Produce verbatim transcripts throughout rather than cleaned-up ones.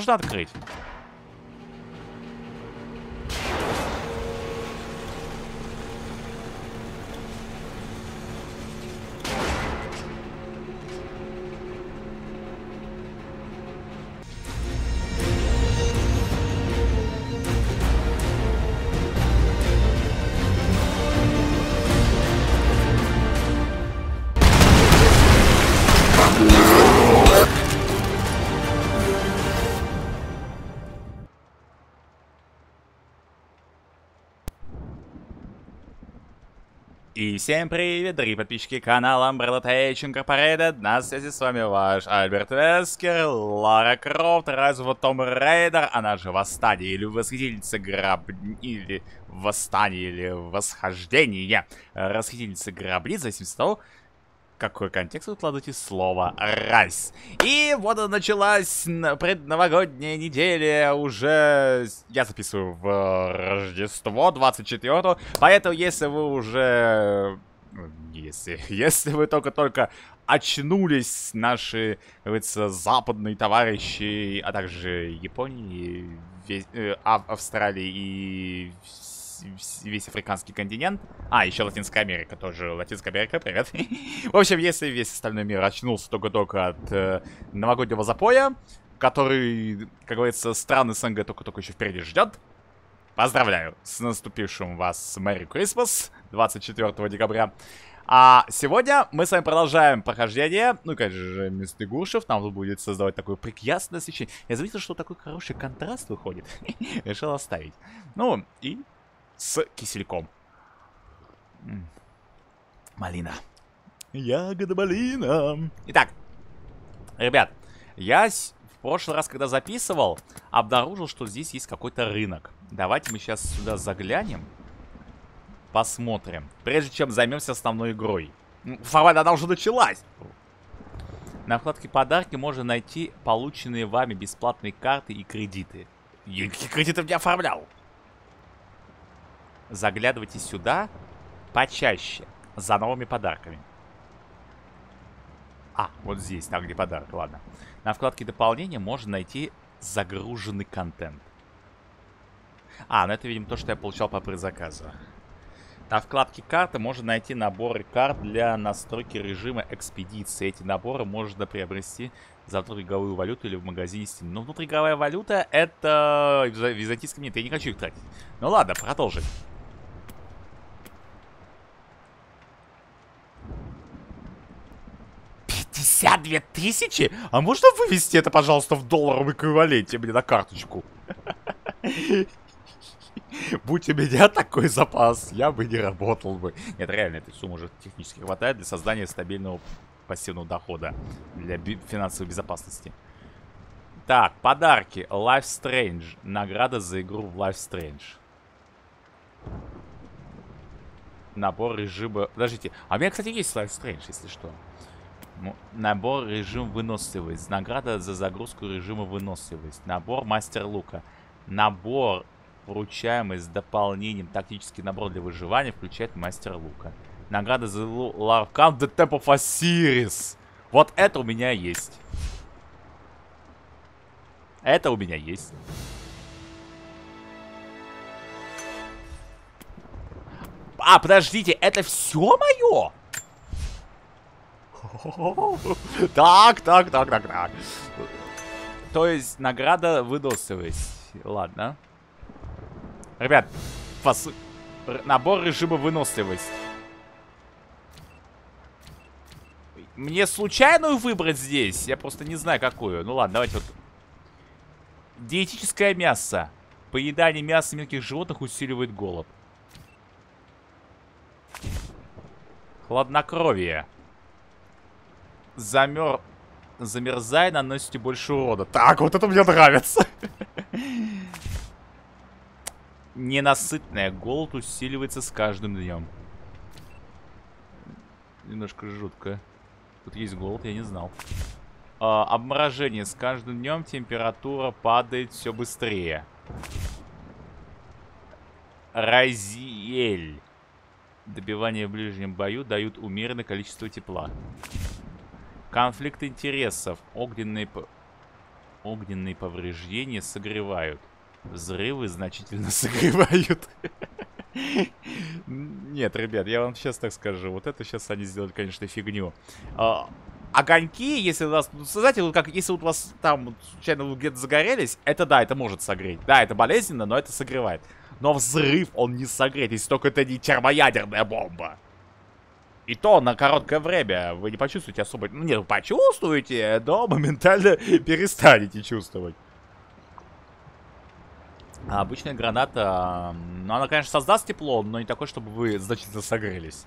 Можно открыть. И всем привет, дорогие подписчики канала Umbrella Tech Incorporated. На связи с вами ваш Альберт Вескер, Лара Крофт, Rise Том Рейдер, она же Восстание, или Восхитительница Граб... или Восстание, или Восхождение. Расхитительница Гробниц, в зависимости от того, какой контекст вы вкладываете слово «раз». И вот она началась предновогодняя неделя. Уже я записываю в Рождество двадцать четвёртого. Поэтому, если вы уже... Если, если вы только-только очнулись, наши, как говорится, западные товарищи, а также Японии, весь, э, Австралии и весь африканский континент. А, еще Латинская Америка тоже. Латинская Америка, привет. В общем, если весь остальной мир очнулся только-только от э, новогоднего запоя, который, как говорится, страны СНГ только-только еще впереди ждет, поздравляю с наступившим вас Merry Christmas двадцать четвёртого декабря. А сегодня мы с вами продолжаем прохождение. Ну, конечно же, мистер Гуршев нам тут будет создавать такое прекрасное освещение. Я заметил, что такой хороший контраст выходит. Решил оставить. Ну, и с кисельком. М -м. Малина. Ягода малина. Итак, ребят, я в прошлый раз, когда записывал, обнаружил, что здесь есть какой-то рынок. Давайте мы сейчас сюда заглянем. Посмотрим. Прежде чем займемся основной игрой. Формально она уже началась. На вкладке подарки можно найти полученные вами бесплатные карты и кредиты. Я никаких кредитов не оформлял. Заглядывайте сюда почаще, за новыми подарками. А, вот здесь, там где подарок, ладно. На вкладке дополнения можно найти загруженный контент. А, ну это, видимо, то, что я получал по предзаказу. На вкладке карты можно найти наборы карт для настройки режима экспедиции. Эти наборы можно приобрести за внутриигровую валюту или в магазине Steam. Но внутриигровая валюта — это византийская монета, я не хочу их тратить. Ну ладно, продолжим. пятьдесят две тысячи? А можно вывести это, пожалуйста, в долларовом эквиваленте мне на карточку? Будь у меня такой запас, я бы не работал бы. Нет, реально, этой суммы уже технически хватает для создания стабильного пассивного дохода. Для финансовой безопасности. Так, подарки. Life Strange. Награда за игру в Life Strange. Набор режима... Подождите, а у меня, кстати, есть Life Strange, если что. Ну, набор режим выносливость. Награда за загрузку режима выносливость. Набор мастер лука. Набор, вручаемый с дополнением. Тактический набор для выживания включает мастер лука. Награда за Ларкан The Temple of Osiris. Вот это у меня есть. Это у меня есть. А, подождите, это все мое? Так, так, так, так, так. То есть награда выносливость. Ладно. Ребят, фас... набор режима выносливость. Мне случайную выбрать здесь? Я просто не знаю, какую. Ну ладно, давайте вот. Диетическое мясо. Поедание мяса мелких животных усиливает голод. Хладнокровие. Замер... Замерзай, наносите больше урода. Так, вот это мне нравится. Ненасытная. Голод усиливается с каждым днем. Немножко жутко. Тут есть голод, я не знал. А, обморожение. С каждым днем температура падает все быстрее. Разиэль. Добивание в ближнем бою дают умеренное количество тепла. Конфликт интересов. Огненные... Огненные повреждения согревают. Взрывы значительно согревают. Нет, ребят, я вам сейчас так скажу. Вот это сейчас они сделали, конечно, фигню. А, огоньки, если у вас... Знаете, вот как если у вас там случайно где-то загорелись, это да, это может согреть. Да, это болезненно, но это согревает. Но взрыв он не согреет, если только это не термоядерная бомба. И то на короткое время вы не почувствуете особо... Ну, нет, вы почувствуете, но моментально перестанете чувствовать. А обычная граната, ну, она, конечно, создаст тепло, но не такое, чтобы вы значительно согрелись.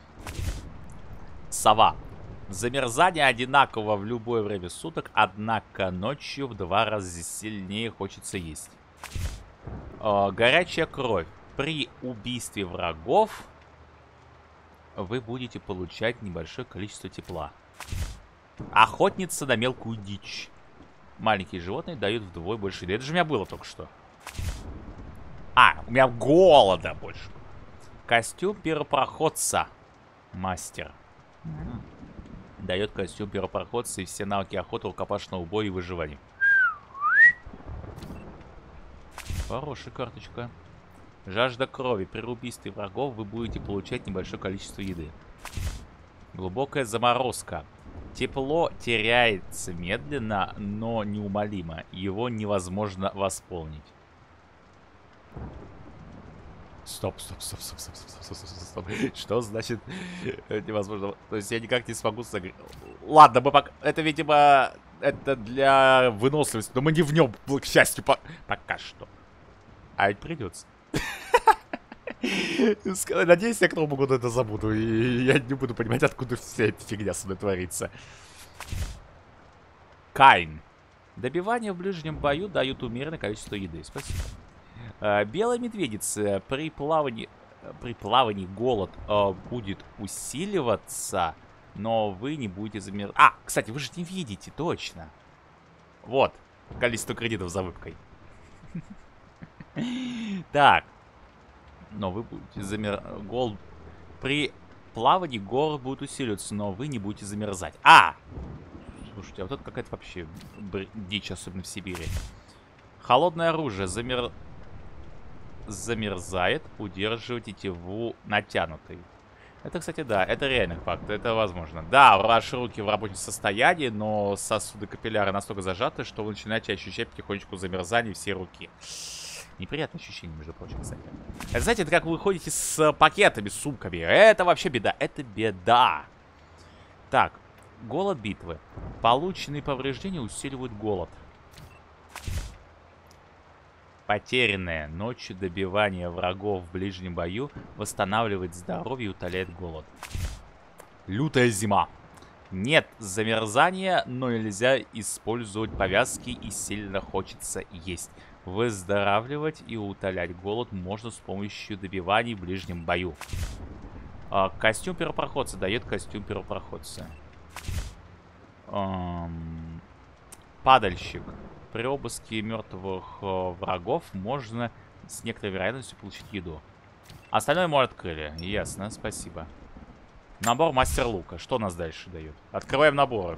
Сова. Замерзание одинаково в любое время суток, однако ночью в два раза сильнее хочется есть. Э, горячая кровь. При убийстве врагов вы будете получать небольшое количество тепла. Охотница на мелкую дичь. Маленькие животные дают вдвое больше еды. Это же у меня было только что. А, у меня голода больше. Костюм первопроходца. Мастер. Дает костюм первопроходца и все навыки охоты, рукопашного боя и выживания. Хорошая карточка. Жажда крови. При убийстве врагов вы будете получать небольшое количество еды. Глубокая заморозка. Тепло теряется медленно, но неумолимо. Его невозможно восполнить. Стоп, стоп, стоп, стоп, стоп, стоп, стоп, стоп, стоп, стоп. Что значит невозможно? То есть я никак не смогу согреть. Ладно, мы пока... Это, видимо, это для выносливости. Но мы не в нем, к счастью, по... пока что. А ведь придется. Надеюсь, я к Новому году это забуду. И я не буду понимать, откуда вся эта фигня со мной творится. Кайн. Добивание в ближнем бою дают умеренное количество еды. Спасибо. Белая медведица. При плавании, при плавании голод э, будет усиливаться, но вы не будете замерзать. А, кстати, вы же не видите, точно. Вот, количество кредитов за выбкой. Так. Но вы будете замерзать. Голод. При плавании голод будет усиливаться, но вы не будете замерзать. А! Слушайте, а вот это какая-то вообще дичь, особенно в Сибири. Холодное оружие. Замер... Замерзает, удерживать тетиву натянутой. Это, кстати, да, это реальный факт, это возможно. Да, ваши руки в рабочем состоянии, но сосуды капилляры настолько зажаты, что вы начинаете ощущать потихонечку замерзание всей руки. Неприятное ощущение, между прочим, кстати. Это, знаете, это как вы ходите с пакетами, с сумками. Это вообще беда, это беда. Так, голод битвы. Полученные повреждения усиливают голод. Потерянное ночью добивание врагов в ближнем бою восстанавливает здоровье и утоляет голод. Лютая зима. Нет замерзания, но нельзя использовать повязки и сильно хочется есть. Выздоравливать и утолять голод можно с помощью добиваний в ближнем бою. А, костюм первопроходца дает костюм первопроходца. Эм, падальщик. При обыске мертвых э, врагов можно с некоторой вероятностью получить еду. Остальное мы открыли. Ясно, спасибо. Набор мастер лука. Что нас дальше дает? Открываем наборы.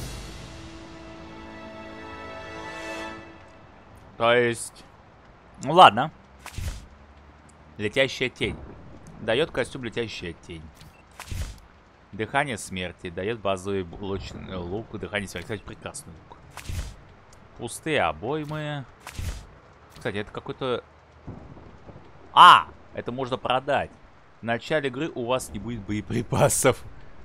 То есть... Ну ладно. Летящая тень. Дает костюм летящая тень. Дыхание смерти. Дает базовый лучный лук. Дыхание смерти. Кстати, прекрасный лук. Пустые обоймы. Кстати, это какой-то... А! Это можно продать. В начале игры у вас не будет боеприпасов.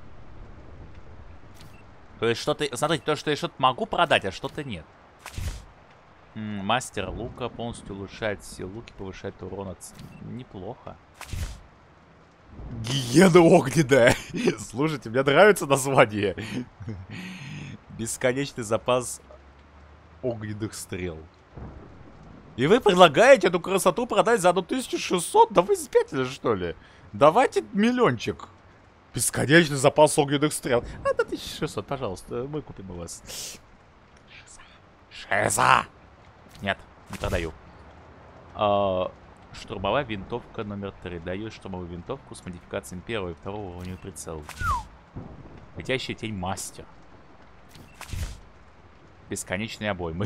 То есть что-то... Смотрите, то, что я что-то могу продать, а что-то нет. М -м, мастер лука полностью улучшает все луки, повышает урон от... Неплохо. Гиена огненная. Слушайте, мне нравится название. Бесконечный запас огненных стрел. И вы предлагаете эту красоту продать за одну тысячу шестьсот? Да вы спятили, что ли? Давайте миллиончик. Бесконечный запас огненных стрел. А, до тысячи шестисот, пожалуйста, мы купим у вас. Шиза. Шиза. Нет, не продаю. А, штурмовая винтовка номер три. Даю штурмовую винтовку с модификациями первого и второго уровня прицела. Летящая тень мастер. Бесконечные обоймы.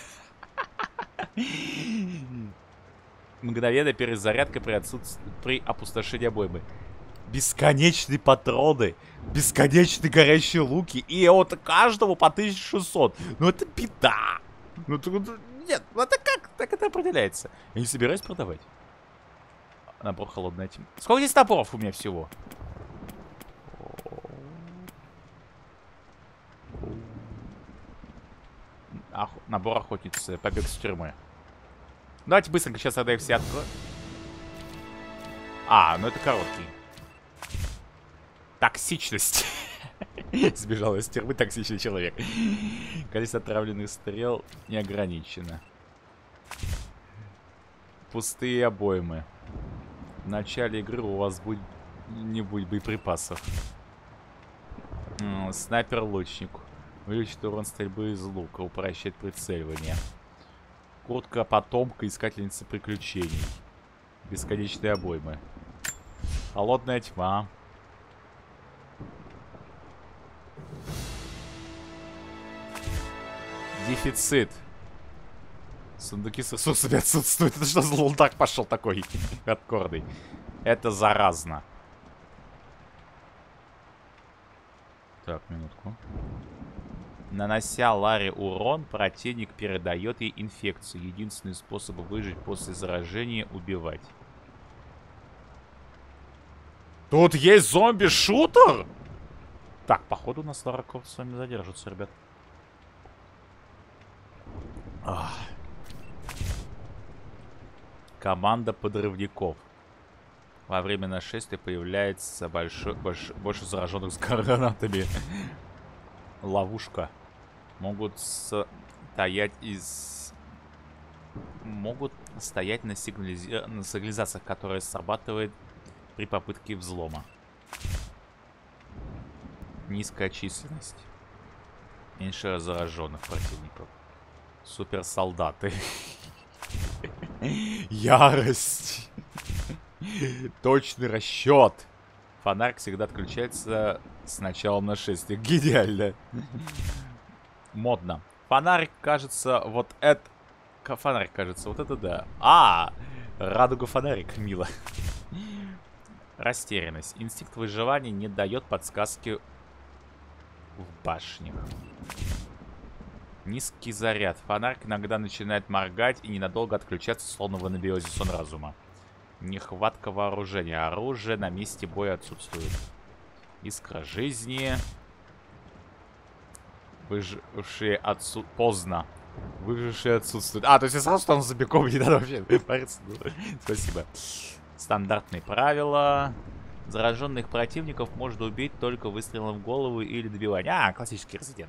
Мгновенная перезарядка при, отсутств... при опустошении обоймы. Бесконечные патроны. Бесконечные горящие луки. И от каждого по тысяче шестьсот. Ну это беда. Ну нет, ну это как? Так это определяется. Я не собираюсь продавать. Набор холодная тьма. Сколько здесь наборов у меня всего? Ох... Набор охотницы. Побег с тюрьмы. Давайте быстренько сейчас тогда их все откроем. А, ну это короткий. Токсичность. Сбежал из тюрьмы токсичный человек. Количество отравленных стрел не ограничено. Пустые обоймы. В начале игры у вас будет не будет боеприпасов. Снайпер-лучник. Увеличит урон стрельбы из лука. Упрощает прицеливание. Куртка потомка искательницы приключений. Бесконечные обоймы. Холодная тьма. Дефицит. Сундуки с ресурсами отсутствуют. Это что за лунтак пошел такой хардкорный? Это заразно. Так, минутку. Нанося Ларе урон, противник передает ей инфекцию. Единственный способ выжить после заражения — убивать. Тут есть зомби-шутер? Так, походу у нас Лара Крофт с вами задержится, ребят. Ах. Команда подрывников. Во время нашествия появляется большой, больш, больше зараженных с гранатами. Ловушка. Могут стоять из... Могут стоять на, сигнализи... на сигнализациях, которые срабатывает при попытке взлома. Низкая численность. Меньше зараженных противников. Суперсолдаты. Ярость. Точный расчет. Фонарь всегда отключается с началом нашествия. Гениально. Модно. Фонарь, кажется, вот это... Фонарь, кажется, вот это да. А, радуга фонарик, мило. Растерянность. Инстинкт выживания не дает подсказки в башнях. Низкий заряд. Фонарь иногда начинает моргать и ненадолго отключаться, словно в анабиозе сон разума. Нехватка вооружения. Оружие на месте боя отсутствует. Искра жизни. Выжившие отсутствуют. Поздно. Выжившие отсутствуют. А, то есть я сразу стану забегом, не надо вообще париться. Спасибо. Стандартные правила. Зараженных противников можно убить только выстрелом в голову или добиванием. А, классический резидент.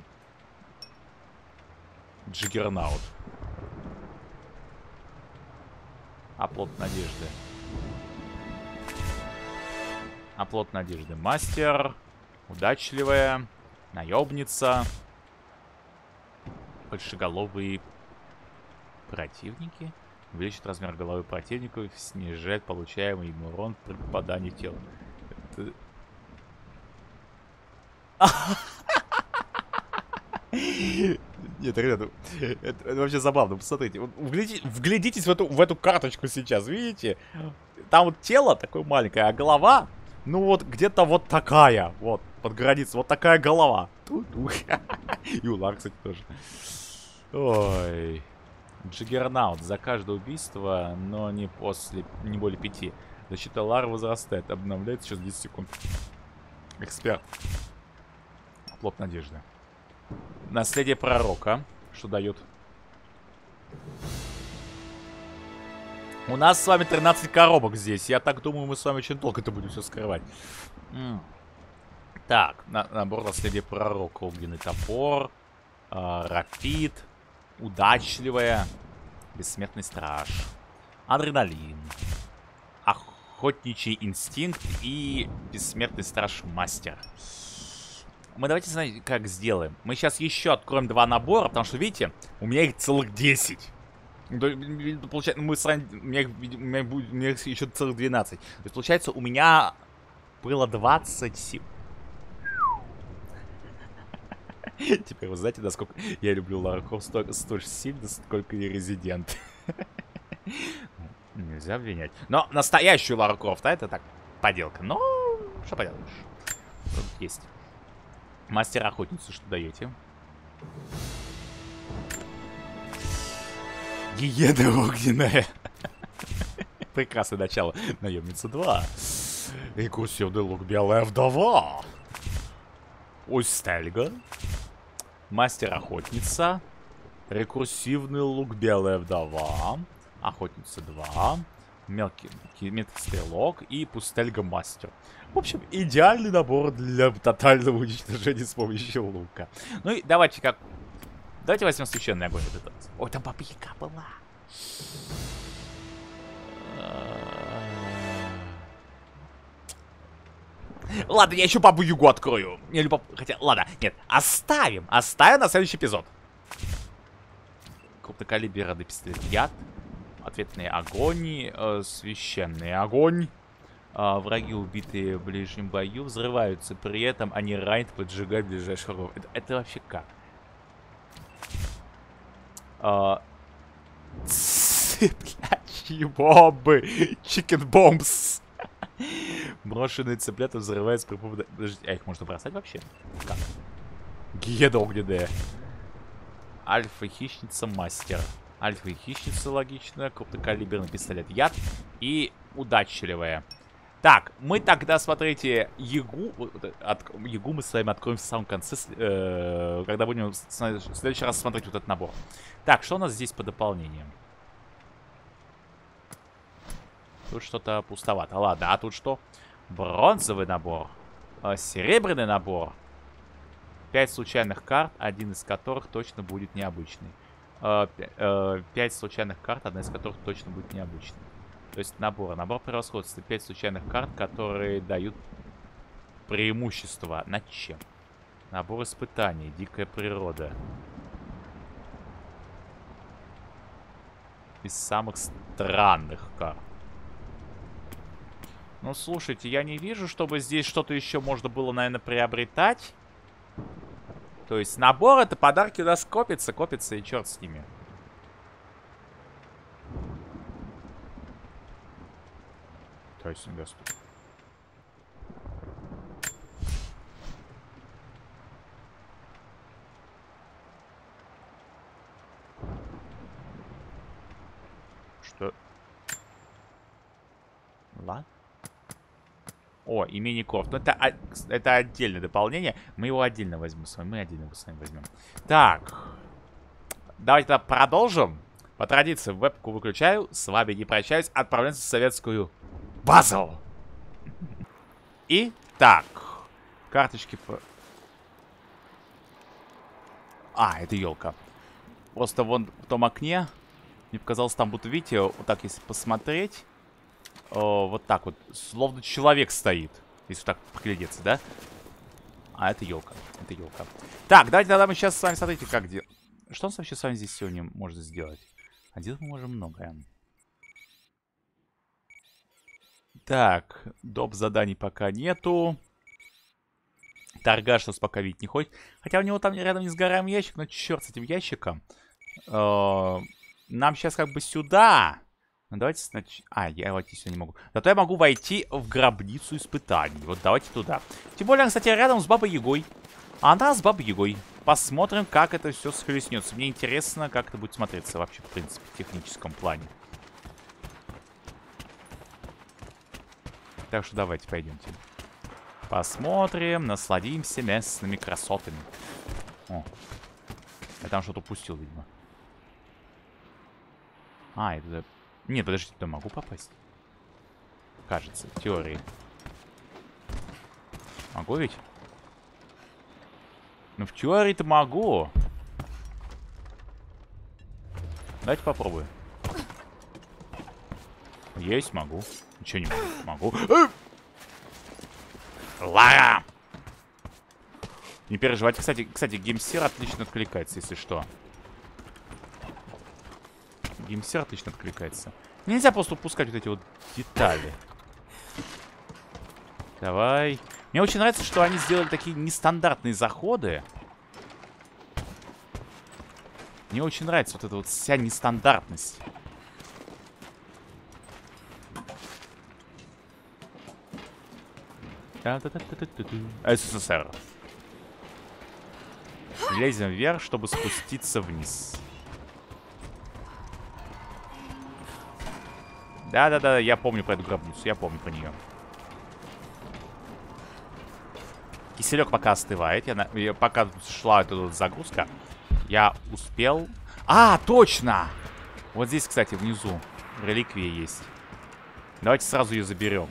Джиггернаут. Оплот надежды. Оплот надежды. Мастер. Удачливая. Наемница. Большеголовые противники. Увеличит размер головы противника и снижает получаемый им урон при попадании в тело. Это... Нет, ребята, это, это вообще забавно. Посмотрите, вот вглядитесь, вглядитесь в, эту, в эту карточку сейчас, видите? Там вот тело такое маленькое, а голова, ну вот где-то вот такая, вот, под границей, вот такая голова. И у Лары, кстати, тоже. Ой. Джиггернаут. За каждое убийство, но не после, не более пяти. Защита Лары возрастает, обновляется через десять секунд. Эксперт. Плод надежды. Наследие пророка. Что дает? У нас с вами тринадцать коробок здесь. Я так думаю, мы с вами очень долго это будем все скрывать. М так, на набор наследия пророка. Огненный топор. Э, рапид. Удачливая. Бессмертный страж. Адреналин. Охотничий инстинкт. И бессмертный страж мастер. Мы давайте, знаете, как сделаем. Мы сейчас еще откроем два набора, потому что, видите, у меня их целых десять. Получается, мы с вами, у меня, у меня будет, у меня еще целых двенадцать. То есть, получается, у меня было двадцать семь. Теперь вы знаете, насколько я люблю Лару Крофт столь, столь сильно, сколько и Резидент. Нельзя обвинять. Но настоящую Лару Крофт, а это так, поделка. Но, что поделаешь. Тут есть. Мастер-охотницу, что даете? Гиена огненная. Прекрасное начало. Наемница два. Рекурсивный лук белая вдова. Устельга. Мастер-охотница. Рекурсивный лук белая вдова. Охотница два. Мелкий, меткий стрелок и пустельга-мастер. В общем, идеальный набор для тотального уничтожения с помощью лука. Ну и давайте как... Давайте возьмем священный огонь. Вот этот. Ой, там баба-яга была. Ладно, я еще бабу-ягу открою. Или баб... Хотя, ладно, нет. Оставим. Оставим на следующий эпизод. Крупнокалиберный пистолет. Яд. Ответный огонь. Э, священный огонь. Э, враги, убитые в ближнем бою, взрываются. При этом они ранят, поджигают ближайших врагов. Это, это вообще как? Э, цыплячьи бомбы. Chicken bombs. Брошенные цыплята взрываются при помощи... Подождите, а их можно бросать вообще? Как? Гиена огненная. Альфа-хищница мастер. Альфа-хищница логично. Крупнокалиберный пистолет яд. И удачливая. Так, мы тогда, смотрите, Ягу... От... Ягу мы с вами откроем в самом конце, э... когда будем в следующий раз смотреть вот этот набор. Так, что у нас здесь по дополнениям? Тут что-то пустовато. Ладно, а тут что? Бронзовый набор. Э, серебряный набор. Пять случайных карт, один из которых точно будет необычный. Э, э, пять случайных карт, одна из которых точно будет необычной. То есть набор. Набор превосходства. Пять случайных карт, которые дают преимущество. Над чем? Набор испытаний. Дикая природа. Из самых странных карт. Ну, слушайте, я не вижу, чтобы здесь что-то еще можно было, наверное, приобретать. То есть набор — это подарки у нас копятся, копятся, и черт с ними. То есть доступ. Что? Ладно. О, и мини-корт. Ну, это, это отдельное дополнение. Мы его отдельно возьмем с вами. Мы отдельно его с вами возьмем. Так. Давайте тогда продолжим. По традиции, вебку выключаю. С вами не прощаюсь. Отправляемся в советскую базу. И так. Карточки по... А, это елка. Просто вон в том окне. Мне показалось, там будто, видите, вот так, если посмотреть... О, вот так вот, словно человек стоит. Если так поглядеться, да? А, это елка. Это елка. Так, давайте тогда мы сейчас с вами, смотрите, как делать. Что он вообще с вами здесь сегодня может сделать? А делать мы можем многое. Так, доп. Заданий пока нету. Торгаш нас пока видеть не хочет. Хотя у него там рядом не сгораемый ящик, но черт с этим ящиком. Э-э- нам сейчас как бы сюда... Ну, давайте сначала... А, я войти сюда не могу. Зато я могу войти в гробницу испытаний. Вот давайте туда. Тем более, кстати, рядом с Бабой Ягой. Она с Бабой Ягой. Посмотрим, как это все схлестнется. Мне интересно, как это будет смотреться вообще, в принципе, в техническом плане. Так что давайте пойдемте. Посмотрим, насладимся местными красотами. О, я там что-то упустил, видимо. А, это... Нет, подождите, туда могу попасть? Кажется, в теории. Могу ведь? Ну, в теории-то могу. Давайте попробуем. Есть, могу. Ничего не могу. Могу. Лара! Не переживайте. Кстати, кстати, геймсер отлично откликается, если что. Геймсер отлично откликается. Нельзя просто упускать вот эти вот детали. Давай. Мне очень нравится, что они сделали такие нестандартные заходы. Мне очень нравится вот эта вот вся нестандартность. СССР. Лезем вверх, чтобы спуститься вниз. Да-да-да, я помню про эту гробницу, я помню про нее. Киселек пока остывает. Я, на... я пока шла эта вот загрузка, я успел... А, точно! Вот здесь, кстати, внизу реликвия есть. Давайте сразу ее заберем.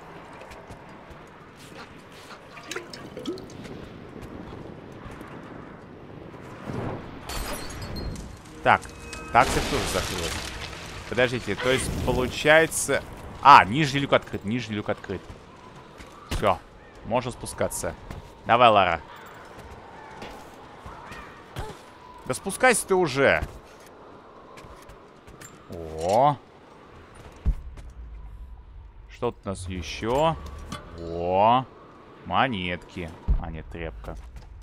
Так, такса тоже закрылась. Подождите, то есть получается... А, нижний люк открыт, нижний люк открыт. Все, можно спускаться. Давай, Лара. Да спускайся ты уже. О. Что тут у нас еще? О. Монетки. А, нет, тряпка.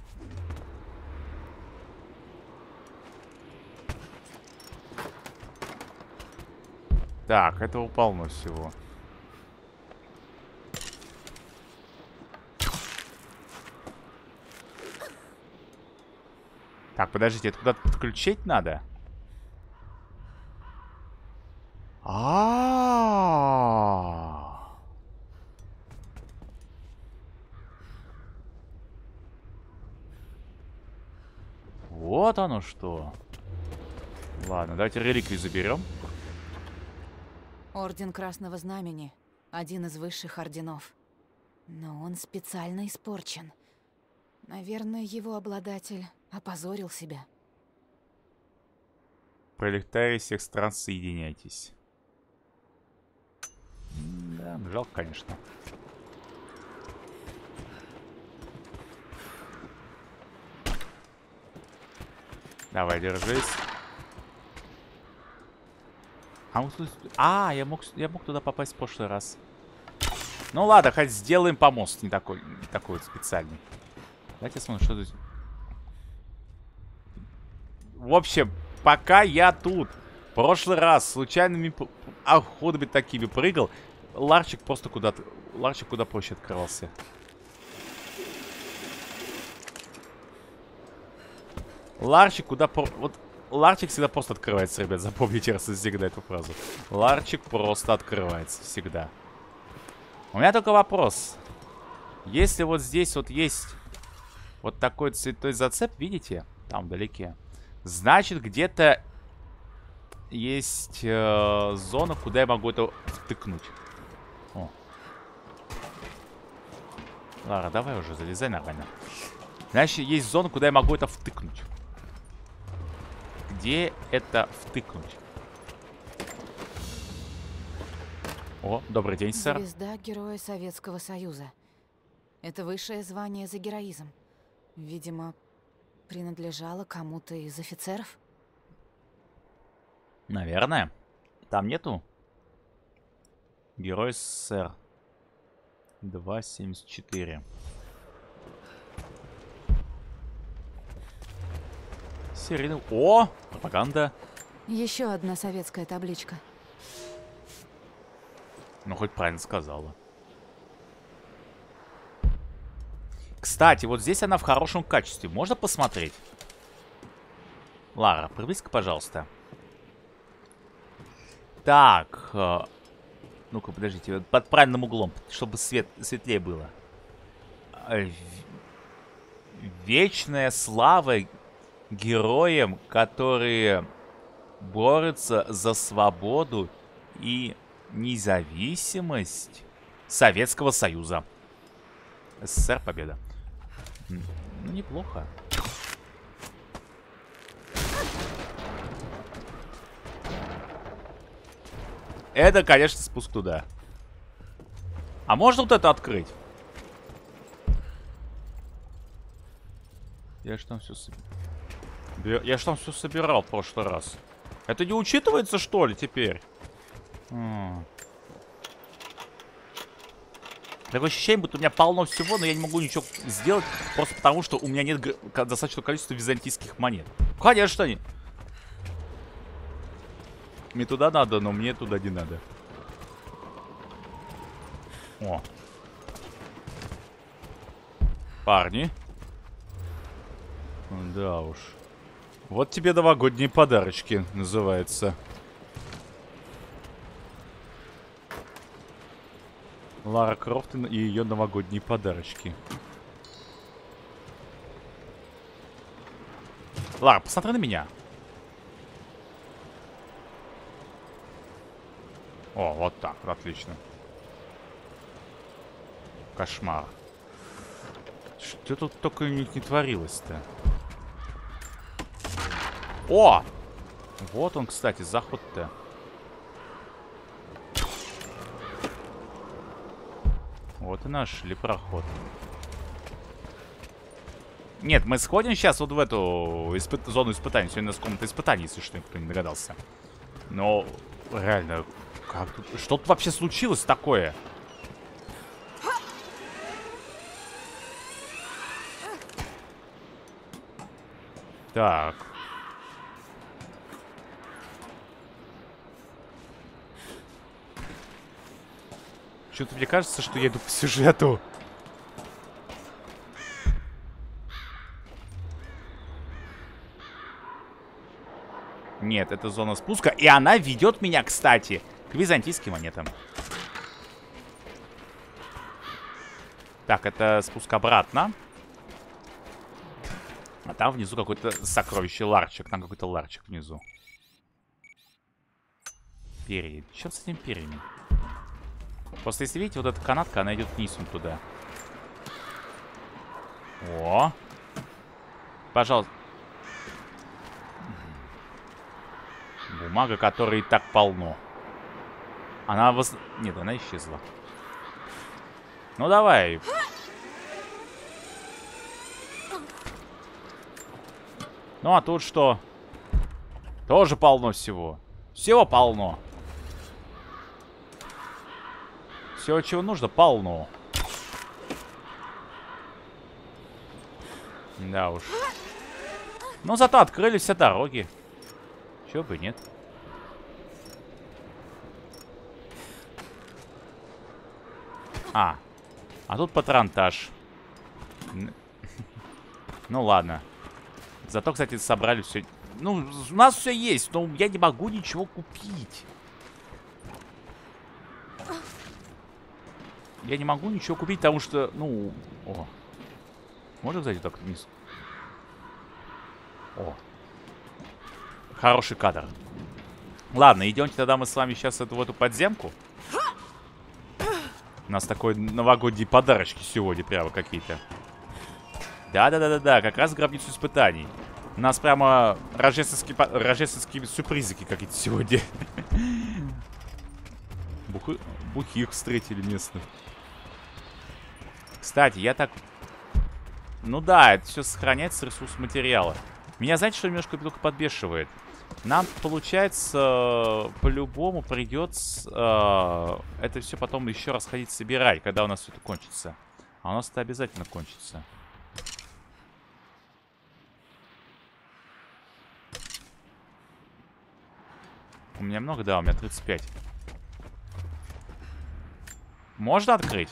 Так, этого полно всего. Так, подождите, это куда-то подключить надо? А-а-а. Вот оно что. Ладно, давайте реликвию заберем. Орден Красного Знамени. Один из высших орденов. Но он специально испорчен. Наверное, его обладатель опозорил себя. Пролетарии всех стран, соединяйтесь. Да, жалко, конечно. Давай, держись. А, вот тут... а я, мог... я мог туда попасть в прошлый раз. Ну ладно, хоть сделаем помост. Не такой, не такой вот специальный. Давайте смотрим, что тут... В общем, пока я тут в прошлый раз случайными ходами такими прыгал, Ларчик просто куда-то... Ларчик куда проще открывался. Ларчик куда... Вот... Ларчик всегда просто открывается, ребят. Запомните раз и всегда эту фразу. Ларчик просто открывается всегда. У меня только вопрос. Если вот здесь вот есть вот такой цветной зацеп, видите? Там вдалеке. Значит, где-то есть э, зона, куда я могу это втыкнуть. О. Лара, давай уже залезай нормально. Значит, есть зона, куда я могу это втыкнуть. Где это втыкнуть? О, добрый день, сэр. Звезда Героя Советского Союза. Это высшее звание за героизм. Видимо, принадлежало кому-то из офицеров? Наверное. Там нету? Герой СССР. два семьдесят четыре. Серийный... О! Пропаганда. Еще одна советская табличка. Ну, хоть правильно сказала. Кстати, вот здесь она в хорошем качестве. Можно посмотреть? Лара, приблизь-ка, пожалуйста. Так. Э, Ну-ка, подождите. Под правильным углом, чтобы свет, светлее было. Э, вечная слава героям, которые борются за свободу и независимость Советского Союза. СССР, победа. Ну, неплохо. Это, конечно, спуск туда. А можно вот это открыть? Я ж там все собирал. Я ж там все собирал в прошлый раз. Это не учитывается, что ли, теперь? М-м. Такое ощущение, будто у меня полно всего, но я не могу ничего сделать, просто потому что у меня нет достаточного количества византийских монет. Конечно, они. Мне туда надо, но мне туда не надо. О. Парни. Да уж. Вот тебе новогодние подарочки, называется. Лара Крофт и ее новогодние подарочки. Лара, посмотри на меня. О, вот так, отлично. Кошмар. Что тут только не, не творилось-то? О! Вот он, кстати, заход-то. Вот и нашли проход. Нет, мы сходим сейчас вот в эту испы... зону испытаний. Сегодня у нас комната испытаний, если что, никто не догадался. Но реально, как тут... Что тут вообще случилось такое? Так. Что-то мне кажется, что я иду по сюжету. Нет, это зона спуска. И она ведет меня, кстати, к византийским монетам. Так, это спуск обратно. А там внизу какой-то сокровище ларчик. Там какой-то ларчик внизу. Перья. Что с этим перьями? Просто если видите, вот эта канатка, она идет вниз вон туда. О! Пожалуйста. Бумага, которой и так полно. Она воз... Нет, она исчезла. Ну давай. Ну а тут что? Тоже полно всего. Всего полно. Всего, чего нужно, полно. Да уж. Но зато открыли все дороги. Чего бы нет. А. А тут патронтаж. Ну ладно. Зато, кстати, собрали все. Ну, у нас все есть, но я не могу ничего купить. Я не могу ничего купить, потому что, ну... О. Можно, кстати, так вниз? О. Хороший кадр. Ладно, идемте тогда мы с вами сейчас эту, в эту подземку. У нас такой новогодние подарочки сегодня прямо какие-то. Да-да-да-да-да, как раз гробницу испытаний. У нас прямо рождественские, рождественские сюрпризики какие-то сегодня. Бухи... Бухих встретили местных. Кстати, я так... Ну да, это все сохраняется ресурс материала. Меня, знаете, что немножко только подбешивает? Нам, получается, по-любому придется э, это все потом еще раз ходить собирать, когда у нас все это кончится. А у нас это обязательно кончится. У меня много? Да, у меня тридцать пять. Можно открыть?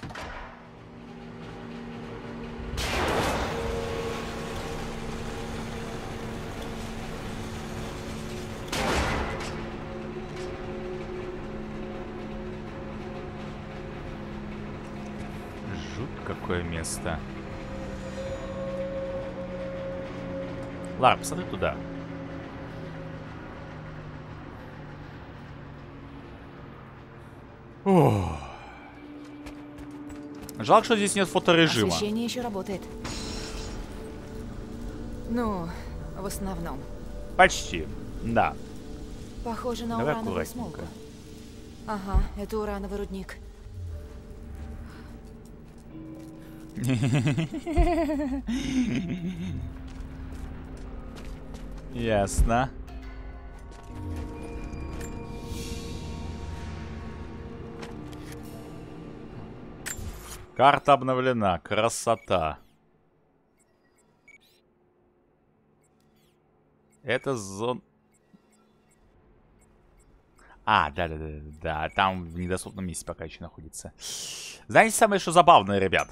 Жуть, какое место. Лара, посмотри туда. Ох. Жалко, что здесь нет фоторежима. Освещение еще работает. Ну, в основном. Почти, да. Похоже на Давай урановую аккуратненько. смолку. Ага, это урановый рудник. Ясно. Карта обновлена. Красота. Это зон... А, да-да-да, там в недоступном месте пока еще находится. Знаете, самое что забавное, ребят?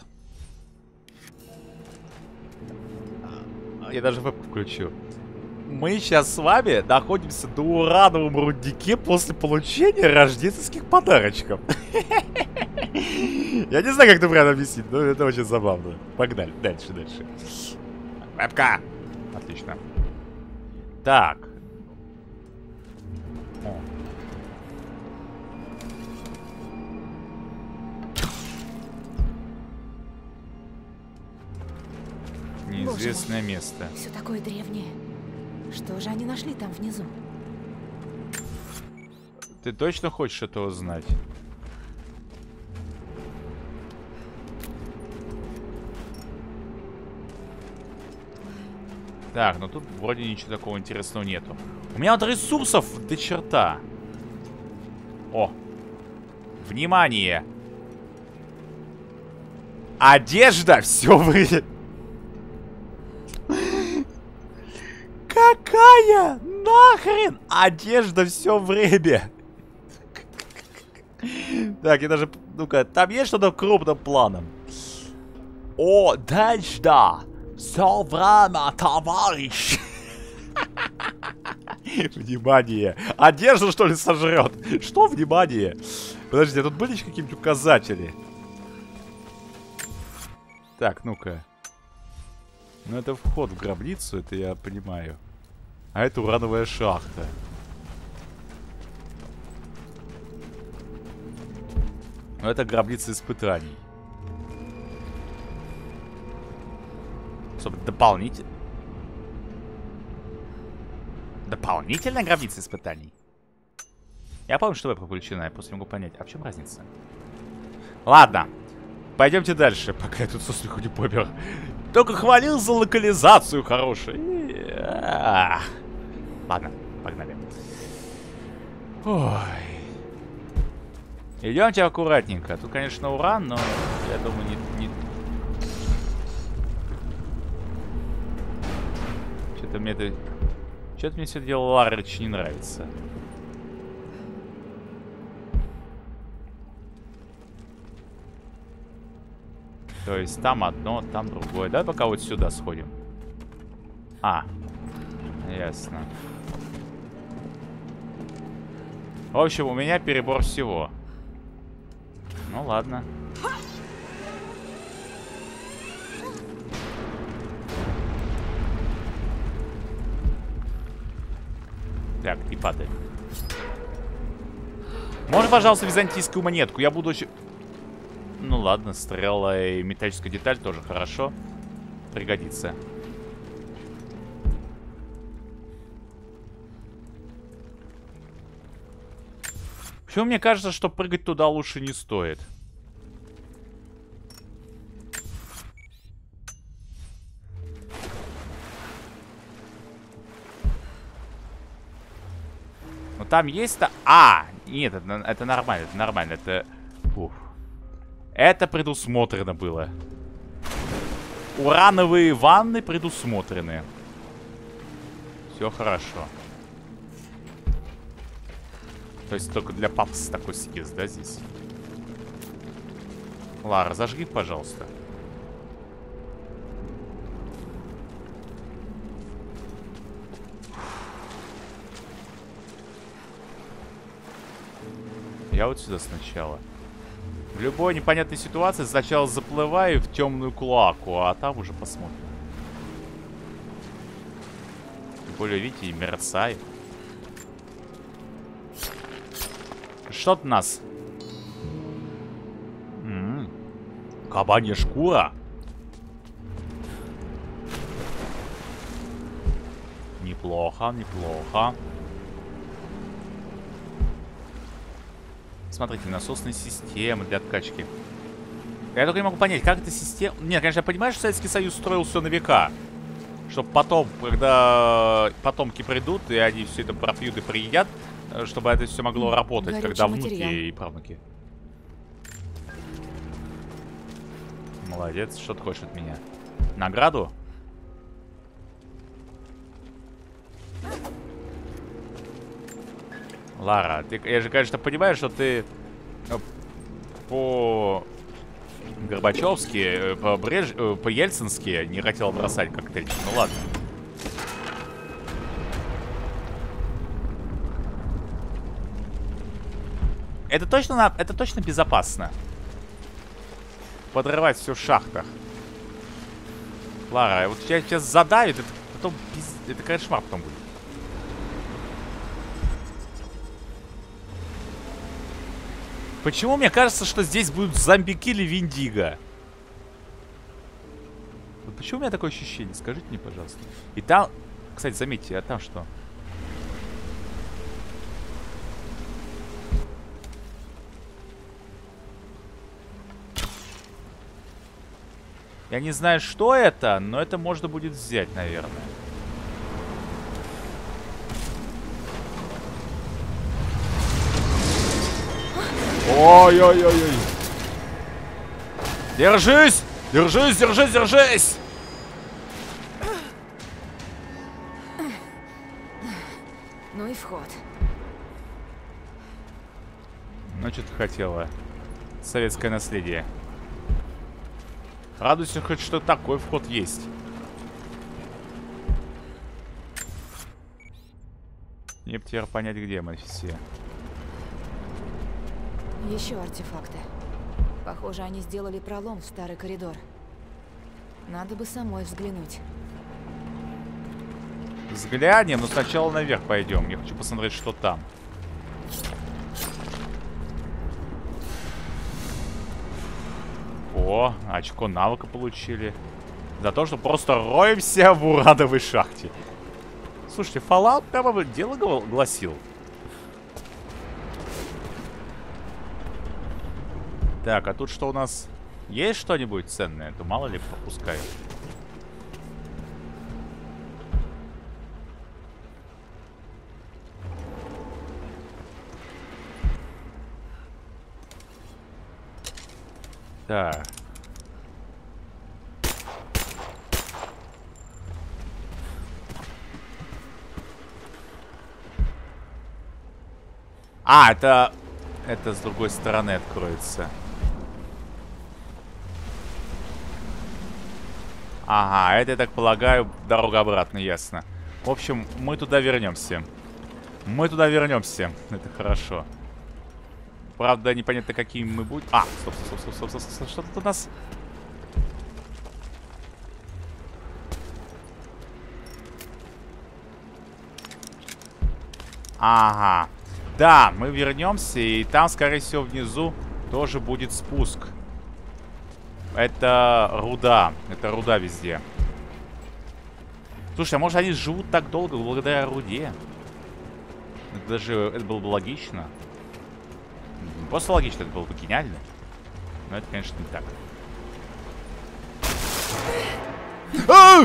Я даже веб включу. Мы сейчас с вами находимся на урановом руднике после получения рождественских подарочков. Я не знаю, как это правильно объяснить, но это очень забавно. Погнали, дальше, дальше. Вебка! Отлично. Так. О. Неизвестное место. Все такое древнее. Что же они нашли там внизу? Ты точно хочешь это узнать? Так, ну тут вроде ничего такого интересного нету. У меня вот ресурсов до черта. О! Внимание! Одежда! Все вы... Какая нахрен одежда все время? Так, я даже... Ну-ка, там есть что-то крупным планом? О, дальше, да. Все время, товарищ. Внимание. Одежду, что ли, сожрет? Что внимание? Подождите, тут были еще какие-нибудь указатели? Так, ну-ка. Ну, это вход в гробницу, это я понимаю. А это урановая шахта. Ну, это гробница испытаний. Чтобы дополнительно... Дополнительная гробница испытаний? Я помню, что веб включена, я просто могу понять. А в чем разница? Ладно. Пойдемте дальше, пока я тут со смеху не помер. Только хвалил за локализацию хорошую. Ладно, погнали. Ой. Идемте аккуратненько. Тут, конечно, уран, но я думаю, не... не... Что-то мне это... Что-то мне все это дело Ларыч не нравится. То есть там одно, там другое. Давай пока вот сюда сходим. А, ясно. В общем, у меня перебор всего. Ну ладно. Так, не падай. Можно, пожалуйста, византийскую монетку? Я буду очень... Ну ладно, стрела и металлическая деталь тоже хорошо. Пригодится. Почему мне кажется, что прыгать туда лучше не стоит? Ну там есть-то... А! Нет, это, это нормально, это нормально, это... Фух. Это предусмотрено было. Урановые ванны предусмотрены. Все хорошо. То есть только для папсы такой съезд, да, здесь? Лара, зажги, пожалуйста. Я вот сюда сначала. В любой непонятной ситуации сначала заплываю в темную клоаку, а там уже посмотрим. Тем более, видите, мерцает. Что-то нас. М-м-м. Кабанья шкура. Неплохо, неплохо. Смотрите, насосные системы для откачки. Я только не могу понять, как эта система... Нет, конечно, я понимаю, что Советский Союз строил все на века. Чтобы потом, когда потомки придут, и они все это пропьют и приедят, чтобы это все могло работать, горючий когда внуки материал. И правнуки. Молодец, что ты хочешь от меня? Награду? Лара, ты, я же, конечно, понимаю, что ты по Горбачевски, по, Бреж... по Ельцински не хотел бросать коктейльчик. Ну ладно. Это точно, на... это точно безопасно. Подрывать все в шахтах. Лара, вот тебя сейчас задавит, это потом пиз... это кошмар потом будет. Почему мне кажется, что здесь будут зомбики или Виндиго? Вот почему у меня такое ощущение? Скажите мне, пожалуйста. И там... Кстати, заметьте, а там что? Я не знаю, что это, но это можно будет взять, наверное. Ой-ой-ой-ой. Держись! Держись, держись, держись! Ну и вход. Ну, что ты хотела? Советское наследие. Радуйся хоть, что такой вход есть. Мне бы теперь понять, где мы все. Еще артефакты. Похоже, они сделали пролом в старый коридор. Надо бы самой взглянуть. Взглянем, но сначала наверх пойдем. Я хочу посмотреть, что там. О, очко навыка получили. За то, что просто роемся в урадовой шахте. Слушайте, Fallout прямо дело гласил. Так, а тут что у нас? Есть что-нибудь ценное? То мало ли пропускаю. Так. А, это... Это с другой стороны откроется. Ага, это, я так полагаю, дорога обратно, ясно. В общем, мы туда вернемся. Мы туда вернемся. Это хорошо. Правда, непонятно, какими мы будем. А, стоп, стоп, стоп, стоп, стоп, стоп. Что тут у нас? Ага. Да, мы вернемся, и там, скорее всего, внизу тоже будет спуск. Это руда. Это руда везде. Слушай, а может они живут так долго благодаря руде? Это даже это было бы логично. Не просто логично, это было бы гениально. Но это, конечно, не так. А!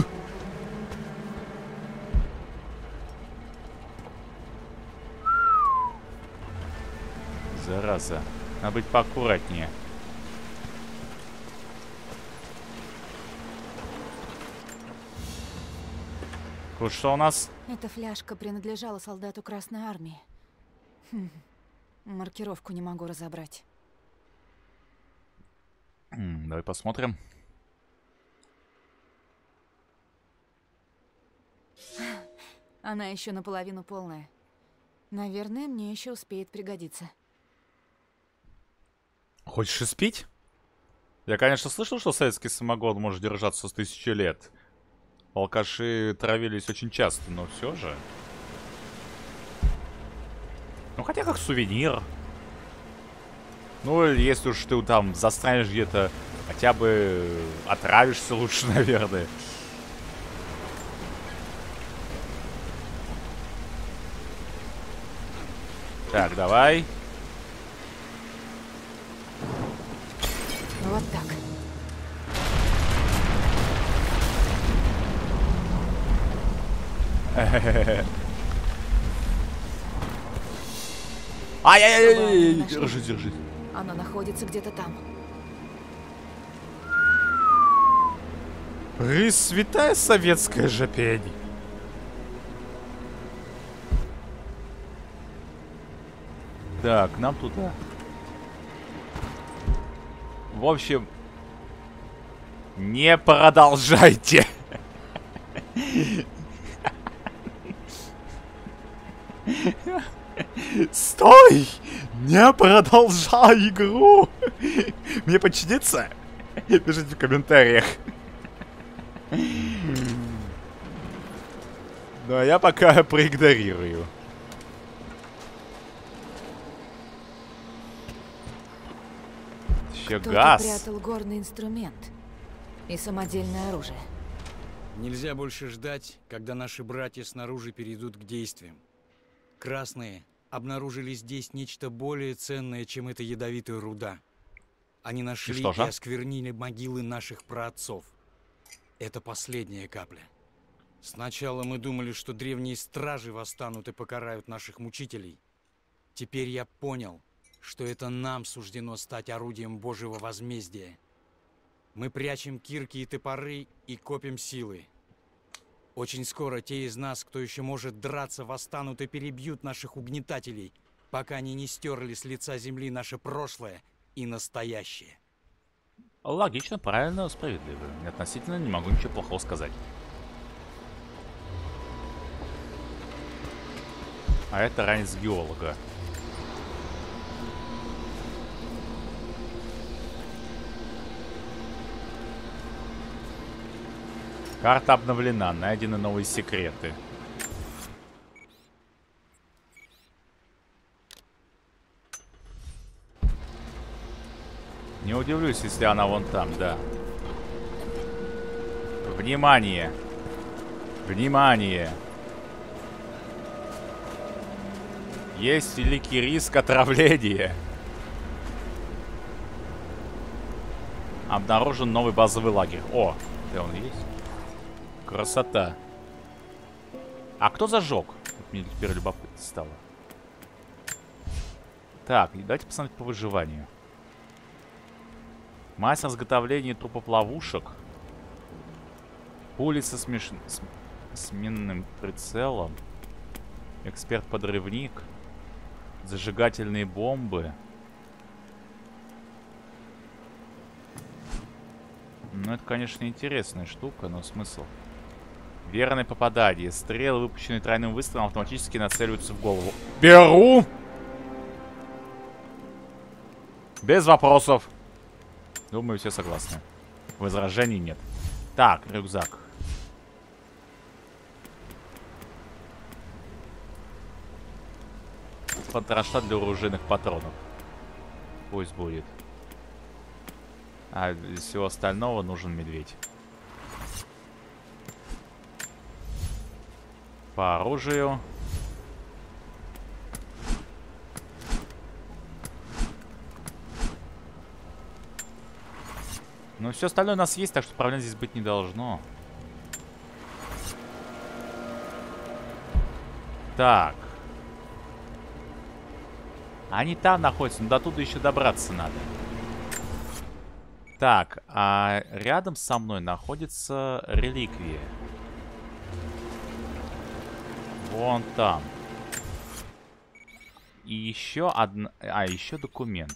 Зараза. Надо быть поаккуратнее. Вот что у нас? Эта фляжка принадлежала солдату Красной Армии. Хм. Маркировку не могу разобрать. М, давай посмотрим. Она еще наполовину полная. Наверное, мне еще успеет пригодиться. Хочешь испить? Я, конечно, слышал, что советский самогон может держаться с тысячи лет. Алкаши травились очень часто, но все же. Ну, хотя как сувенир. Ну, если уж ты там застрянешь где-то, хотя бы отравишься лучше, наверное. Так, давай. Вот так. Ай-яй-яй! Держи, держи. Оно находится где-то там. Пресвятая советская жопень. Так, нам туда. В общем, не продолжайте. Стой! Не продолжай игру! Мне подчиниться? Пишите в комментариях. Ну, а я пока проигнорирую. Еще газ. Кто-то прятал горный инструмент и самодельное оружие. Нельзя больше ждать, когда наши братья снаружи перейдут к действиям. Красные обнаружили здесь нечто более ценное, чем эта ядовитая руда. Они нашли и, и осквернили могилы наших праотцов. Это последняя капля. Сначала мы думали, что древние стражи восстанут и покарают наших мучителей. Теперь я понял, что это нам суждено стать орудием Божьего возмездия. Мы прячем кирки и топоры и копим силы. Очень скоро те из нас, кто еще может драться, восстанут и перебьют наших угнетателей, пока они не стерли с лица земли наше прошлое и настоящее. Логично, правильно, справедливо. Относительно не могу ничего плохого сказать. А это ранец геолога. Карта обновлена, найдены новые секреты. Не удивлюсь, если она вон там, да. Внимание! Внимание! Есть великий риск отравления. Обнаружен новый базовый лагерь. О, где он есть? Красота. А кто зажег? Вот мне теперь любопытно стало. Так, давайте посмотреть по выживанию. Мастер изготовления трупоплавушек. Пули со смеш... с... сменным прицелом. Эксперт-подрывник. Зажигательные бомбы. Ну, это, конечно, интересная штука, но смысл. Верное попадание. Стрелы, выпущенные тройным выстрелом, автоматически нацеливаются в голову. Беру! Без вопросов. Думаю, все согласны. Возражений нет. Так, рюкзак. Патроша для оружейных патронов. Пусть будет. А из всего остального нужен медведь. По оружию. Ну, все остальное у нас есть, так что проблем здесь быть не должно. Так. Они там находятся, но до туда еще добраться надо. Так, а рядом со мной находится реликвия. Вон там. И еще одна... А, еще документ.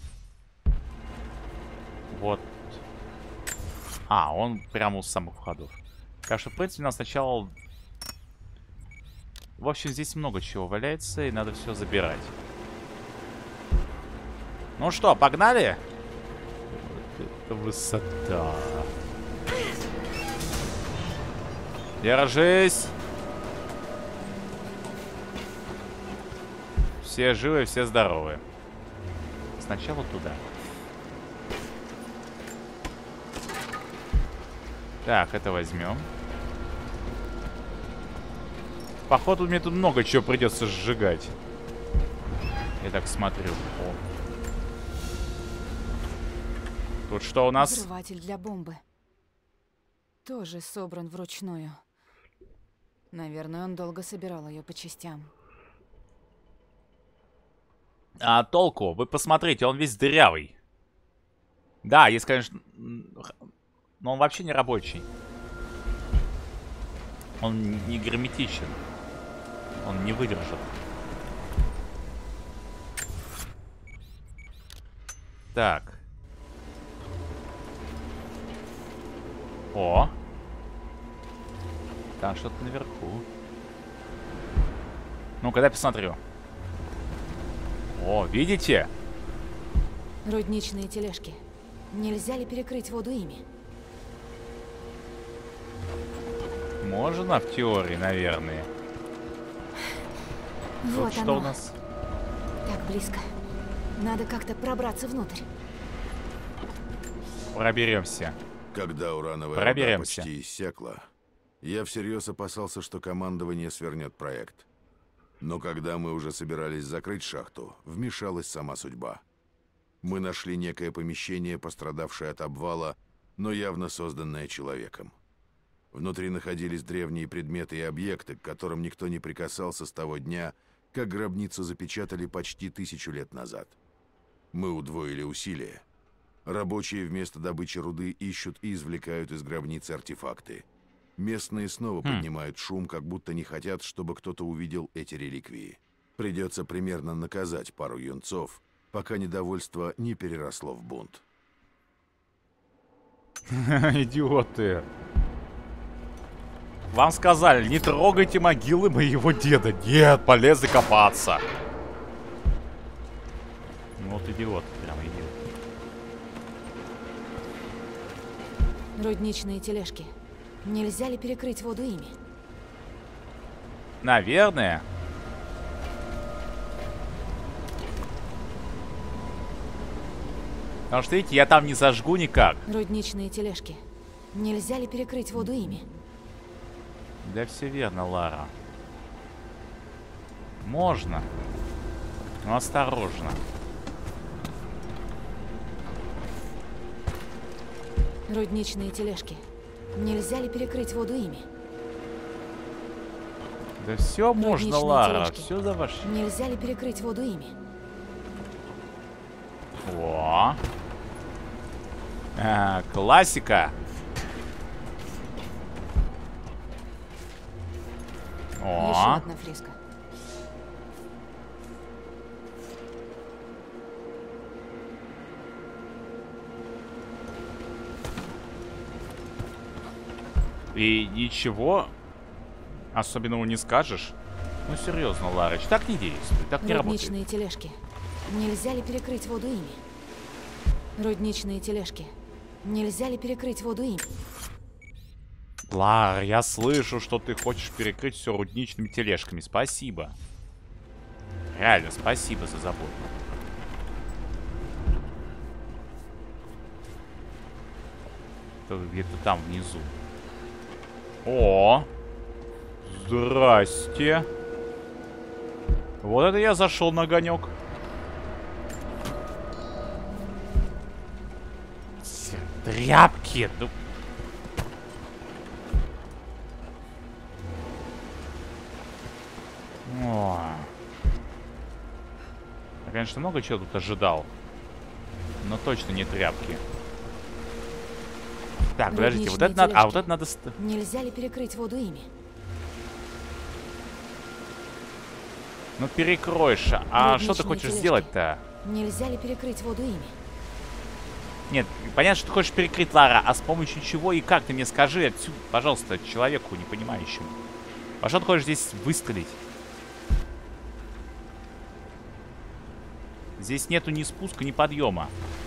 Вот. А, он прямо у самых входов. Так что, в принципе, нам сначала... В общем, здесь много чего валяется, и надо все забирать. Ну что, погнали? Вот это высота. Держись. Все живы, все здоровы. Сначала туда. Так, это возьмем. Походу, мне тут много чего придется сжигать. Я так смотрю. О. Тут что у нас? Взрыватель для бомбы. Тоже собран вручную. Наверное, он долго собирал ее по частям. А толку? Вы посмотрите, он весь дырявый. Да, есть, конечно... Но он вообще не рабочий. Он не герметичен. Он не выдержит. Так. О. Там что-то наверху. Ну-ка, дай посмотрю. О, видите? Рудничные тележки. Нельзя ли перекрыть воду ими? Можно в теории, наверное. Вот Тут оно. что у нас? Так близко. Надо как-то пробраться внутрь. Проберемся. Когда урановая руда Проберемся. почти иссякла, я всерьез опасался, что командование свернет проект. Но когда мы уже собирались закрыть шахту, вмешалась сама судьба. Мы нашли некое помещение, пострадавшее от обвала, но явно созданное человеком. Внутри находились древние предметы и объекты, к которым никто не прикасался с того дня, как гробницу запечатали почти тысячу лет назад. Мы удвоили усилия. Рабочие вместо добычи руды ищут и извлекают из гробницы артефакты. Местные снова Хм. поднимают шум, как будто не хотят, чтобы кто-то увидел эти реликвии. Придется примерно наказать пару юнцов, пока недовольство не переросло в бунт. Идиоты. Вам сказали, не трогайте могилы моего деда. Нет, полезли копаться. Ну вот идиот, прям идиот. Рудничные тележки. Нельзя ли перекрыть воду ими? Наверное. Потому что, видите, я там не зажгу никак. Рудничные тележки. Нельзя ли перекрыть воду ими? Да все верно, Лара. Можно. Но осторожно. Рудничные тележки. Нельзя ли перекрыть воду ими? Да все можно, Рудничные Лара. тележки. Все за ваш... Нельзя ли перекрыть воду ими? О. А, классика. Еще О. одна фреска. И ничего особенного не скажешь. Ну серьезно, Ларыч, так не действует, так не работает. Рудничные тележки. Нельзя ли перекрыть воду ими? Рудничные тележки. Нельзя ли перекрыть воду ими? Лар, я слышу, что ты хочешь перекрыть все рудничными тележками. Спасибо. Реально, спасибо за заботу. Это где-то там внизу. О! Здрасте. Вот это я зашел на огонек. Тряпки. Ну... О. Я, конечно, много чего тут ожидал. Но точно не тряпки. Так, подождите, вот это надо... А, вот это надо... Нельзя ли перекрыть воду ими? Ну, перекроешь. А что ты Рудничные хочешь тележки. сделать-то? Нельзя ли перекрыть воду ими? Нет, понятно, что ты хочешь перекрыть, Лара. А с помощью чего и как? Ты мне скажи отсюда, пожалуйста, человеку не понимающему. А что ты хочешь здесь выстрелить? Здесь нету ни спуска, ни подъема.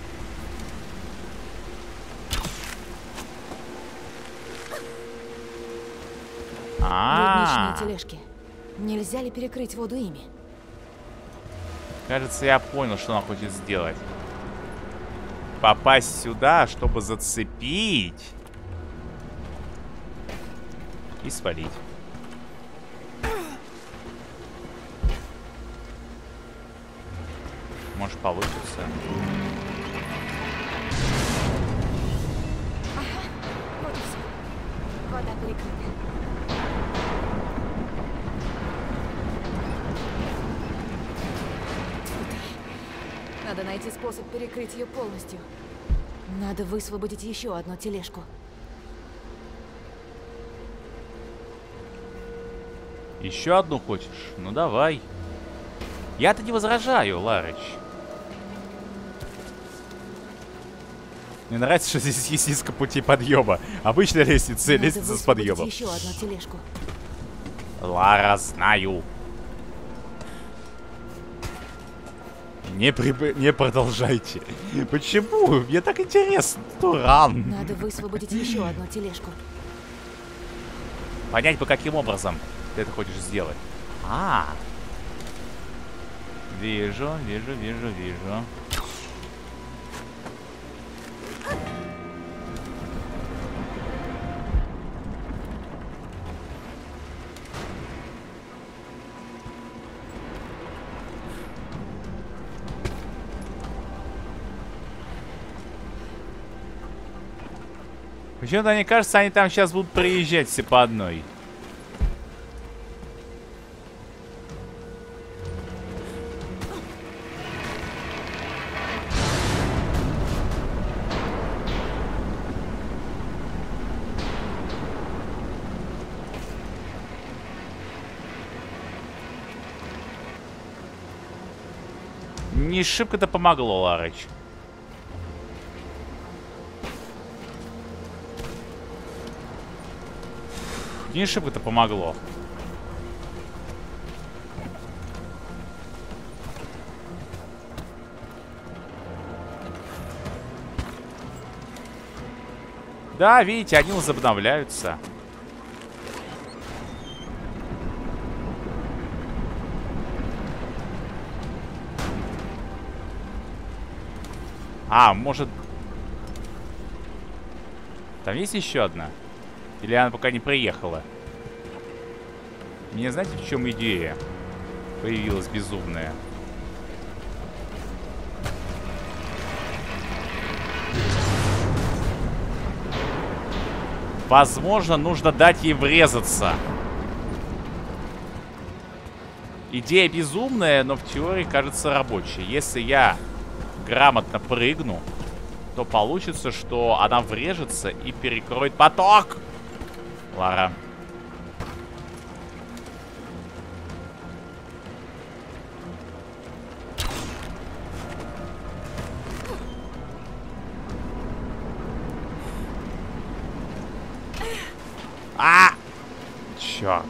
А, Рудничные тележки. Нельзя ли перекрыть воду ими? кажется, я понял, что она хочет сделать. Попасть сюда, чтобы зацепить и свалить. Может, получится. Вот и все. Вода перекрыта. Тьфу ты. Надо найти способ перекрыть ее полностью. Надо высвободить еще одну тележку. Еще одну хочешь? Ну давай. Я-то не возражаю, Ларыч. Мне нравится, что здесь есть несколько путей подъема. Обычная лестница, Надо лестница с подъемом. еще одну тележку. Лара, знаю. Не, при... не продолжайте. Почему? Мне так интересно. Туран. Надо высвободить еще одну тележку. Понять бы, каким образом ты это хочешь сделать. А, вижу, вижу, вижу, вижу. Почему-то мне кажется, они там сейчас будут приезжать все по одной. Не шибко-то помогло, Ларыч. Не шибко-то помогло. Да, видите, они возобновляются. А, может... Там есть еще одна? Или она пока не приехала? Мне знаете, в чем идея появилась безумная? Возможно, нужно дать ей врезаться. Идея безумная, но в теории кажется рабочей. Если я грамотно прыгну, то получится, что она врежется и перекроет поток. Лара. А! Черт.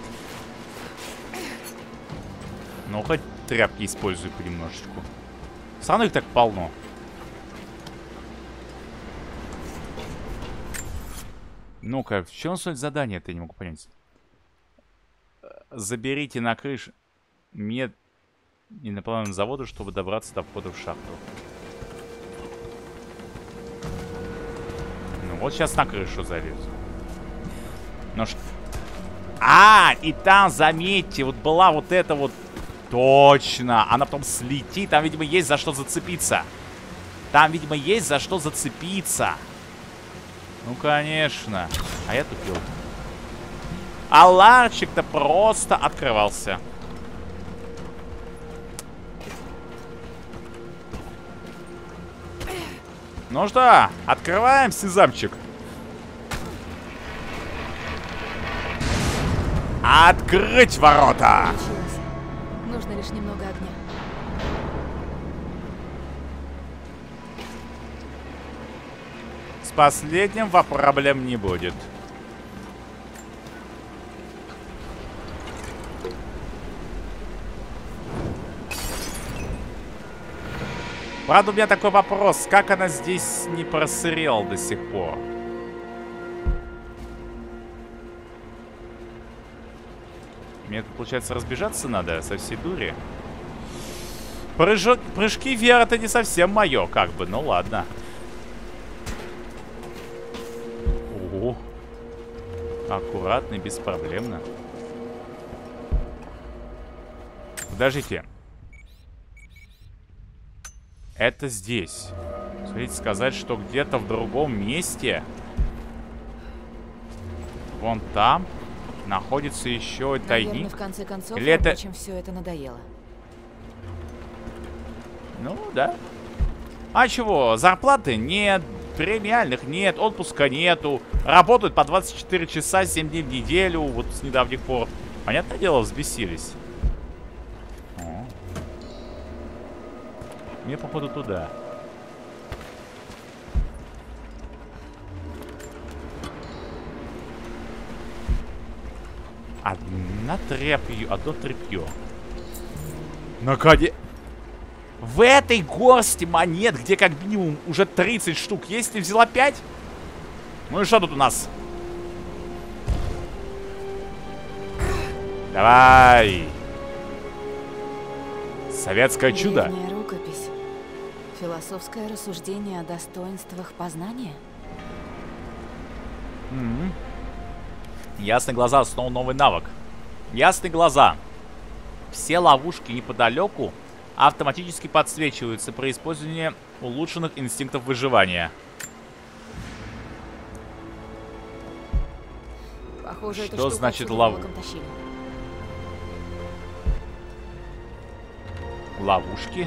Ну, хоть тряпки использую понемножечку. Все равно их так полно. Ну-ка, в чем суть задания, это я не могу понять. Заберите на крышу мед инопланетного завода, чтобы добраться до входа в шахту. Ну вот сейчас на крышу залезу. Ну что? А, и там, заметьте, вот была вот эта вот... Точно! Она потом слетит. Там, видимо, есть за что зацепиться. Там, видимо, есть за что зацепиться. Ну, конечно. А я тупил. А ларчик-то просто открывался. Ну что, открываем сезамчик. Открыть ворота! Получилось. Нужно лишь немного огня. С последним проблем не будет. Правда, у меня такой вопрос. Как она здесь не просырела до сих пор? Мне тут, получается, разбежаться надо со всей дури. Прыжок, прыжки вверх — это не совсем мое, как бы. Ну ладно. Ого. Аккуратно и беспроблемно. Подождите. Это здесь. Смотрите, сказать, что где-то в другом месте, вон там, находится еще тайник. Наверное, в конце концов, Или это... чем все это надоело. Ну, да. А чего? Зарплаты нет, премиальных нет, отпуска нету. Работают по двадцать четыре часа, семь дней в неделю, вот с недавних пор. Понятное дело, взбесились. О. Мне, походу, туда. Одна тряпье, одно тряпье. Наконец... В этой горсти монет, где как минимум уже тридцать штук есть, ты взяла пять? Ну и что тут у нас? Давай. Советское чудо. Древняя рукопись. Философское рассуждение о достоинствах познания. Mm-hmm. Ясные глаза, снова новый навык. Ясные глаза. Все ловушки неподалеку автоматически подсвечиваются при использовании улучшенных инстинктов выживания. Похоже, что значит лов... ловушки?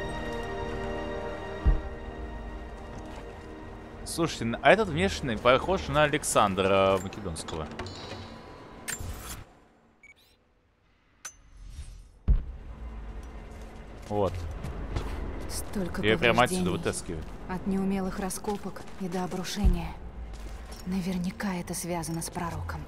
Слушайте, а этот внешний похож на Александра Македонского. Вот. Столько я прямо отсюда вытаскиваю. От неумелых раскопок и до обрушения. Наверняка это связано с пророком.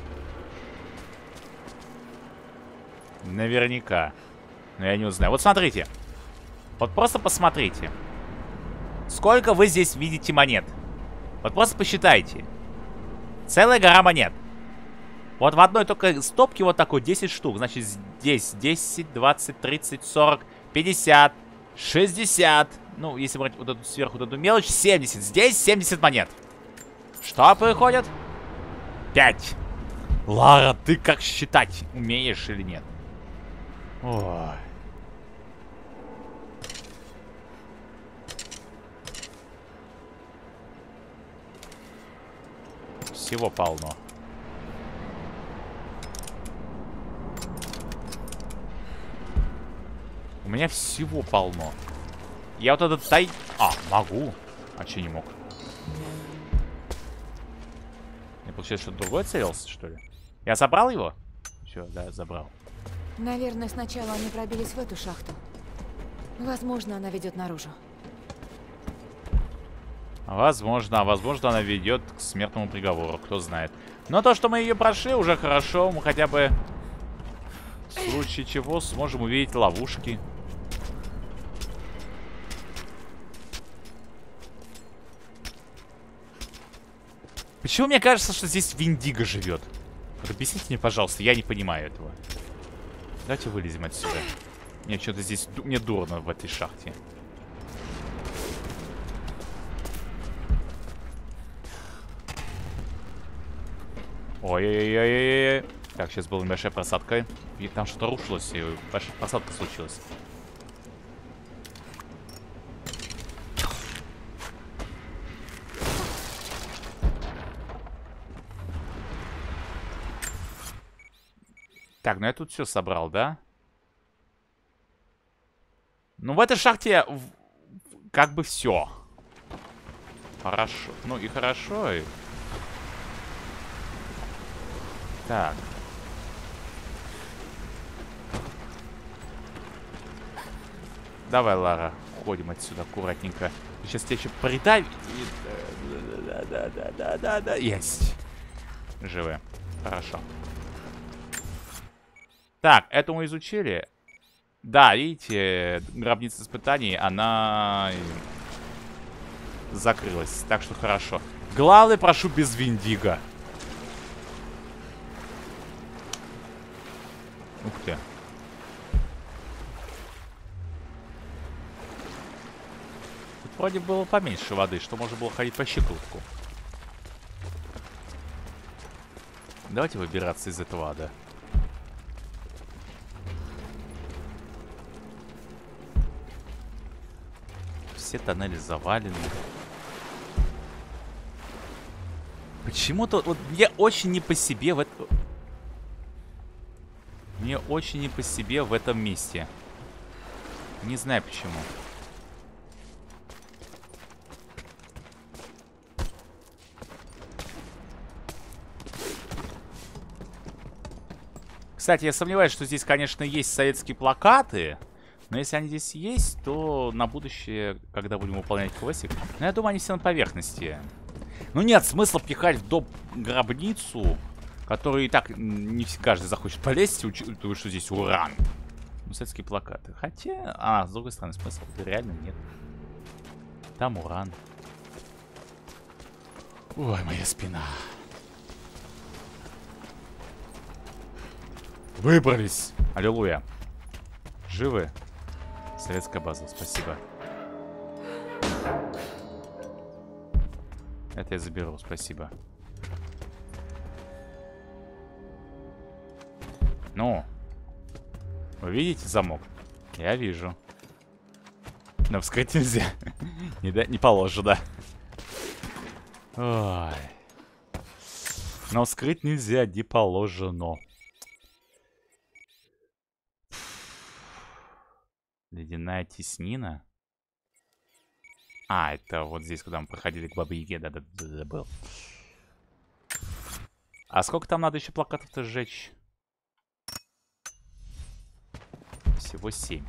Наверняка. Но я не узнаю. Вот смотрите. Вот просто посмотрите. Сколько вы здесь видите монет? Вот просто посчитайте. Целая гора монет. Вот в одной только стопке вот такой десять штук. Значит, здесь десять, двадцать, тридцать, сорок, пятьдесят, шестьдесят. Ну, если брать вот эту сверху вот эту мелочь, семьдесят. Здесь семьдесят монет. Что происходит? пять. Лара, ты как считать умеешь или нет? Ой. Всего полно. У меня всего полно. Я вот этот тай... А, могу. А че не мог? Я, получается, что-то другое целился, что ли? Я забрал его? Все, да, забрал. Наверное, сначала они пробились в эту шахту. Возможно, она ведет наружу. Возможно, а возможно, она ведет к смертному приговору, кто знает. Но то, что мы ее прошли, уже хорошо. Мы хотя бы в случае чего сможем увидеть ловушки. Почему мне кажется, что здесь Виндиго живет? Вот объясните мне, пожалуйста, я не понимаю этого. Давайте вылезем отсюда. Мне что-то здесь... Мне дурно в этой шахте. Ой-ой-ой-ой-ой. Так, сейчас была небольшая просадка. И там что-то рушилось, и большая просадка случилась. Так, ну я тут все собрал, да? Ну, в этой шахте как бы все. Хорошо. Ну и хорошо, и... Так. Давай, Лара, уходим отсюда аккуратненько. Сейчас тебя еще придавить. Да-да-да-да-да-да. Есть. Живы. Хорошо. Так, это мы изучили. Да, видите, гробница испытаний, она закрылась. Так что хорошо. Главное, прошу, без Виндиго. Ух ты. Тут вроде было поменьше воды, что можно было ходить по щиколотку. Давайте выбираться из этого ада. Все тоннели завалены. Почему-то вот мне очень не по себе в этом... Мне очень не по себе в этом месте. Не знаю почему. Кстати, я сомневаюсь, что здесь, конечно, есть советские плакаты. Но если они здесь есть, то на будущее, когда будем выполнять квестик... Ну, я думаю, они все на поверхности. Ну, нет смысла пихать в доп. Гробницу Который и так не каждый захочет полезть, учитывая, что здесь уран. Ну, советские плакаты. Хотя, а, с другой стороны, смысла реально нет. Там уран. Ой, моя спина. Выбрались. Аллилуйя. Живы? Советская база, спасибо. Это я заберу, спасибо. Ну, вы видите замок? Я вижу. Но вскрыть нельзя. не, да, не положено. Ой. Но вскрыть нельзя, не положено. Ледяная теснина. А, это вот здесь, когда мы проходили к Бабе-Яге, да-да-да, забыл. А сколько там надо еще плакатов-то сжечь? Всего семь.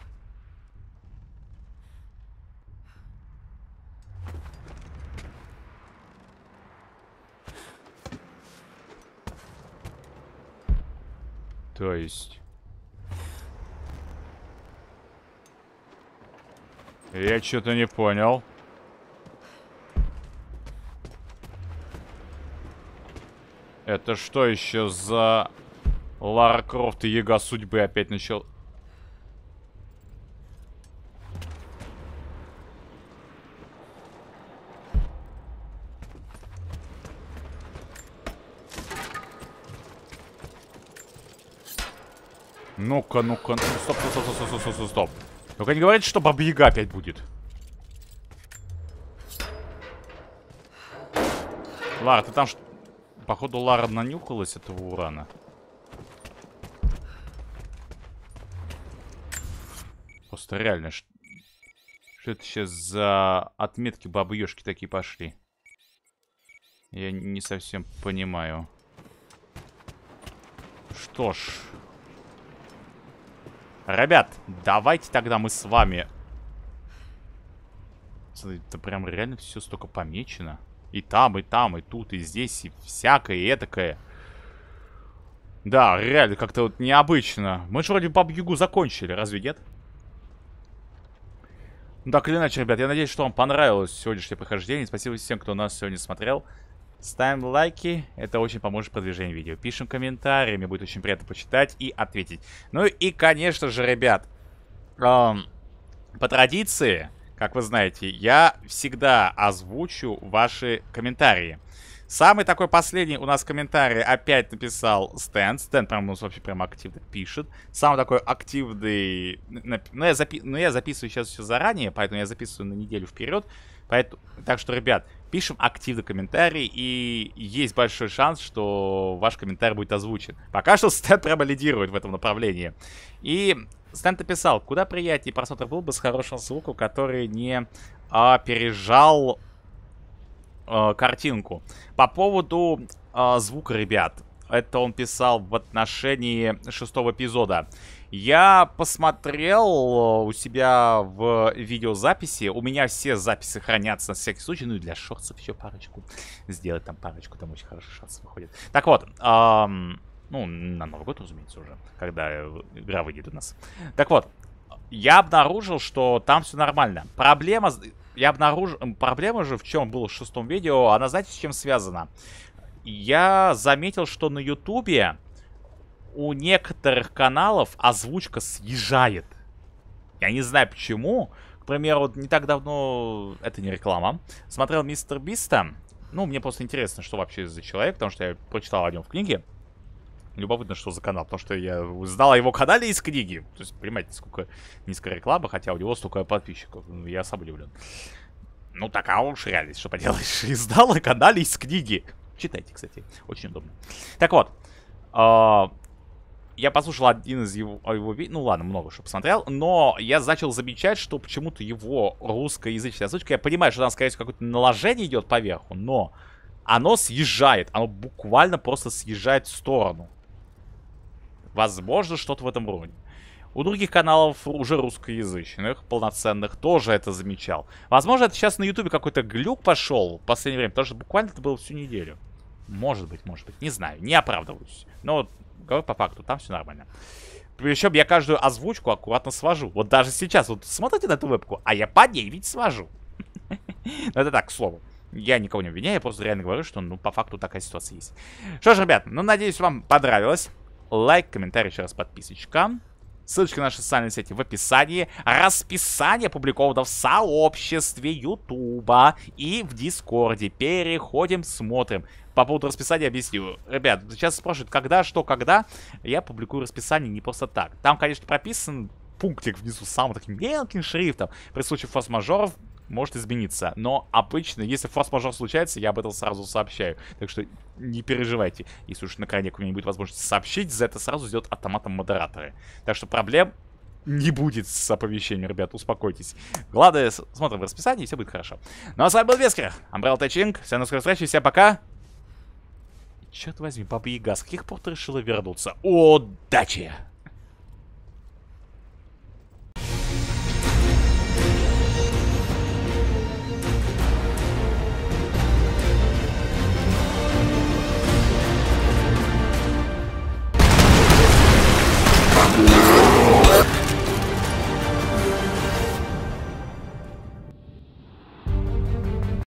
То есть... Я что-то не понял. Это что еще за Лара Крофт и Яга судьбы опять начал? Ну-ка, ну-ка, ну, стоп, стоп, стоп, стоп, стоп, стоп, стоп. Только не говорите, что Баба-Яга опять будет. Лара, ты там... Походу, Лара нанюхалась этого урана. Просто реально, что, что это сейчас за отметки Бабы-Ёшки такие пошли? Я не совсем понимаю. Что ж... Ребят, давайте тогда мы с вами... Это прям реально все столько помечено. И там, и там, и тут, и здесь, и всякое, и этакое. Да, реально как-то вот необычно. Мы же вроде Бабу-Ягу закончили, разве нет? Ну так или иначе, ребят, я надеюсь, что вам понравилось сегодняшнее прохождение. Спасибо всем, кто нас сегодня смотрел. Ставим лайки, это очень поможет продвижению видео. Пишем комментарии, мне будет очень приятно почитать и ответить. Ну и, конечно же, ребят, эм, по традиции, как вы знаете, я всегда озвучу ваши комментарии. Самый такой последний у нас комментарий опять написал Стэн. Стэн прям у нас вообще прям активно пишет. Самый такой активный... Ну я, запи... ну, я записываю сейчас все заранее, поэтому я записываю на неделю вперед. Поэтому... Так что, ребят, пишем активно комментарий, и есть большой шанс, что ваш комментарий будет озвучен. Пока что Стэн прямо лидирует в этом направлении. И Стэн написал, куда приятнее просмотр был бы с хорошим звуком, который не а, пережал... картинку. По поводу э, звука, ребят, это он писал в отношении шестого эпизода. Я посмотрел у себя в видеозаписи. У меня все записи хранятся на всякий случай. Ну и для шортсов еще парочку. Сделать там парочку, там очень хорошо шортсы выходят. Так вот, эм, ну, на Новый год, разумеется, уже, когда игра выйдет у нас. Так вот, я обнаружил, что там все нормально. Проблема... Я обнаружил... Проблема же в чем было в шестом видео, она, знаете, с чем связана? Я заметил, что на Ютубе у некоторых каналов озвучка съезжает. Я не знаю почему. К примеру, вот не так давно... Это не реклама. Смотрел Мистер Биста. Ну, мне просто интересно, что вообще за человек, потому что я прочитал о нем в книге. Любопытно, что за канал, потому что я знал о его канале из книги. То есть, понимаете, сколько низкая реклама, хотя у него столько подписчиков. Я сам удивлен. Ну, такая уж реальность, что поделаешь. Издал о канале из книги. Читайте, кстати, очень удобно. Так вот, э, я послушал один из его, его видео. Ну, ладно, много что посмотрел. Но я начал замечать, что почему-то его русскоязычная озвучка... Я понимаю, что там, скорее всего, какое-то наложение идет поверху, но оно съезжает. Оно буквально просто съезжает в сторону. Возможно, что-то в этом роде. У других каналов, уже русскоязычных, полноценных, тоже это замечал. Возможно, это сейчас на Ютубе какой-то глюк пошел в последнее время, потому что буквально это было всю неделю. Может быть, может быть. Не знаю, не оправдываюсь. Но говорю по факту, там все нормально. Причем я каждую озвучку аккуратно свожу. Вот даже сейчас, вот смотрите на эту вебку, а я по ней ведь свожу. Но это так, к слову. Я никого не обвиняю, я просто реально говорю, что, ну, по факту такая ситуация есть. Что ж, ребят, ну, надеюсь, вам понравилось. Лайк, комментарий, еще раз подписочка. Ссылочка на наши социальные сети в описании. Расписание опубликовано в сообществе Ютуба и в Дискорде. Переходим, смотрим. По поводу расписания объясню. Ребят, сейчас спрашивают, когда, что, когда. Я публикую расписание не просто так. Там, конечно, прописан пунктик внизу самым таким мелким шрифтом. При случае форс-мажоров может измениться. Но обычно, если форс-мажор случается, я об этом сразу сообщаю. Так что не переживайте. Если уж на крайняк у меня не будет возможности сообщить, за это сразу сделают автоматом модераторы. Так что проблем не будет с оповещением, ребят, успокойтесь. Главное, смотрим в расписании, и все будет хорошо. Ну а с вами был Вескер, Umbrella Tech. Всем до скорой встречи, всем пока. Черт возьми, Баба Яга, с каких пор ты решила вернуться? Удачи! What?